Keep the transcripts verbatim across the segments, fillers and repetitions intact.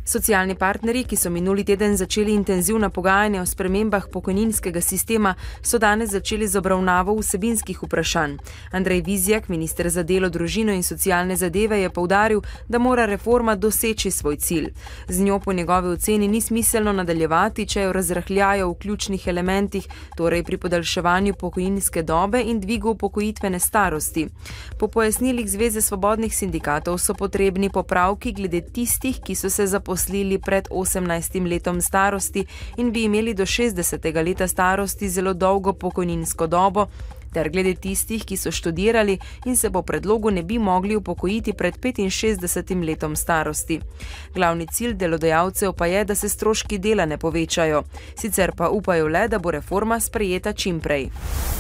Socialni partnerji, ki so minuli teden začeli intenzivna pogajanja o spremembah pokojninskega sistema, so danes začeli z obravnavo vsebinskih vprašanj. Andrej Vizjak, minister za delo, družino in socialne zadeve, je poudaril, da mora reforma doseči svoj cilj. Z njo po njegovi oceni ni smiselno nadaljevati, če jo razrahljajo v ključnih elementih, torej pri podaljševanju pokojninske dobe in dvigu upokojitvene starosti. Po pojasnilih Zveze svobodnih sindikatov so potrebni popravki glede tistih, ki so se zaposlili poslili pred osemnajstim letom starosti in bi imeli do šestdesetega leta starosti zelo dolgo pokojninsko dobo, ter glede tistih, ki so študirali in se po predlogu ne bi mogli upokojiti pred petinšestdesetim letom starosti. Glavni cilj delodajalcev pa je, da se stroški dela ne povečajo. Sicer pa upajo le, da bo reforma sprejeta čim prej.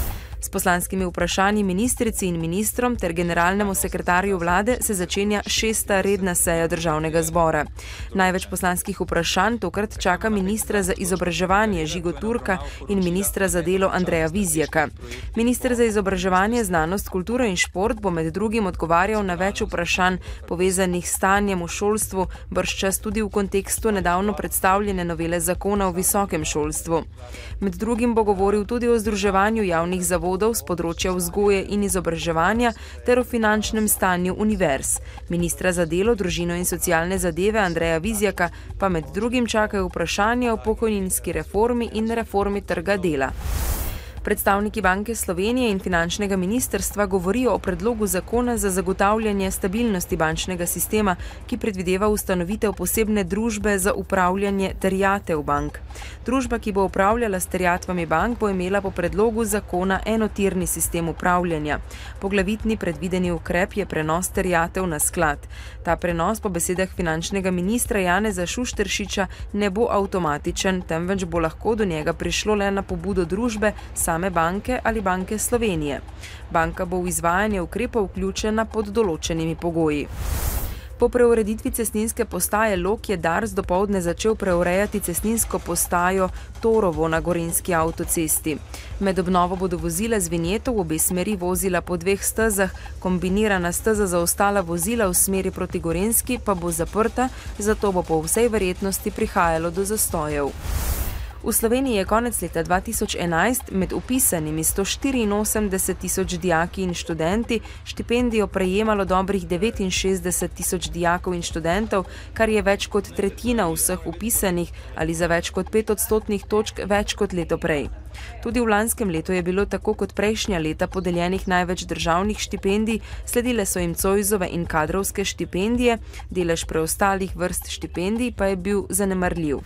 S poslanskimi vprašanji ministrici in ministrom ter generalnemu sekretarju vlade se začenja šesta redna seja državnega zbora. Največ poslanskih vprašanj tokrat čaka ministra za izobraževanje Žigo Turka in ministra za delo Andreja Vizjaka. Minister za izobraževanje, znanost, kulturo in šport bo med drugim odgovarjal na več vprašanj povezanih s stanjem v šolstvu, bržčas tudi v kontekstu nedavno predstavljene novele zakona o visokem šolstvu. Med drugim bo govoril tudi o združevanju javnih zavodov z področja vzgoje in izobraževanja ter o finančnem stanju univerz. Ministra za delo, družino in socialne zadeve Andreja Vizjaka pa med drugim čakajo vprašanja o pokojninski reformi in reformi trga dela. Predstavniki Banke Slovenije in finančnega ministrstva govorijo o predlogu zakona za zagotavljanje stabilnosti bančnega sistema, ki predvideva ustanovitev posebne družbe za upravljanje terjatev bank. Družba, ki bo upravljala s terjatvami bank, bo imela po predlogu zakona enotirni sistem upravljanja. Poglavitni predvideni ukrep je prenos terjatev na sklad. Ta prenos po besedah finančnega ministra Janeza Šušteršiča ne bo avtomatičen, temveč bo lahko do njega prišlo le na pobudo družbe, same banke ali Banke Slovenije. Banka bo v izvajanje ukrepov vključena pod določenimi pogoji. Po preureditvi cestninske postaje Log je Dars dopoldne začel preurejati cestninsko postajo Torovo na gorenjski avtocesti. Med obnovo bodo vozila z vinjeto v obe smeri vozila po dveh stezah, kombinirana steza za ostala vozila v smeri proti Gorenjski pa bo zaprta, zato bo po vsej verjetnosti prihajalo do zastojev. V Sloveniji je konec leta dva tisoč enajst med vpisanimi sto štiriinosemdeset tisoč dijaki in študenti štipendijo prejemalo dobrih devetinšestdeset tisoč dijakov in študentov, kar je več kot tretjina vseh vpisanih ali za več kot pet odstotnih točk več kot leto prej. Tudi v lanskem letu je bilo tako kot prejšnja leta podeljenih največ državnih štipendij, sledile so jim Zoisove in kadrovske štipendije, delež preostalih vrst štipendij pa je bil zanemarljiv.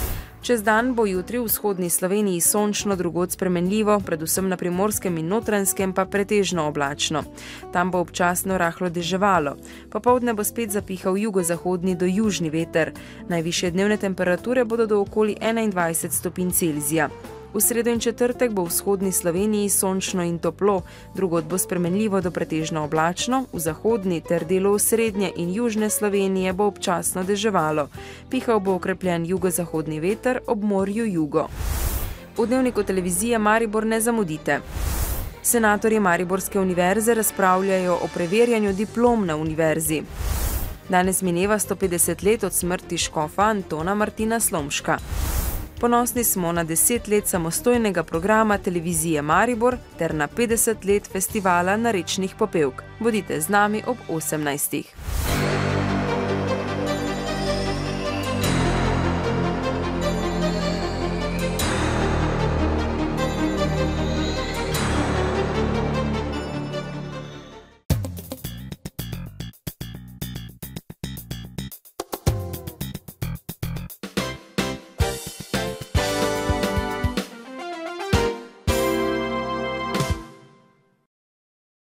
Čez dan bo jutri v vzhodni Sloveniji sončno, drugod spremenljivo, predvsem na Primorskem in Notranjskem pa pretežno oblačno. Tam bo občasno rahlo deževalo. Popoldne bo spet zapihal jugozahodni do južni veter. Najvišje dnevne temperature bodo do okoli enaindvajset stopinj Celzija. V sredo in četrtek bo v vzhodni Sloveniji sončno in toplo, drugod bo spremenljivo do pretežno oblačno, v zahodni ter delu srednje in južne Slovenije bo občasno deževalo. Pihal bo okrepljen jugozahodni veter, ob morju jugo. V dnevniku televizije Maribor ne zamudite. Senatorji Mariborske univerze razpravljajo o preverjanju diplom na univerzi. Danes mineva sto petdeset let od smrti škofa Antona Martina Slomška. Ponosni smo na deset let samostojnega programa televizije Maribor ter na petdeset let festivala narečnih popevk. Bodite z nami ob osemnajstih.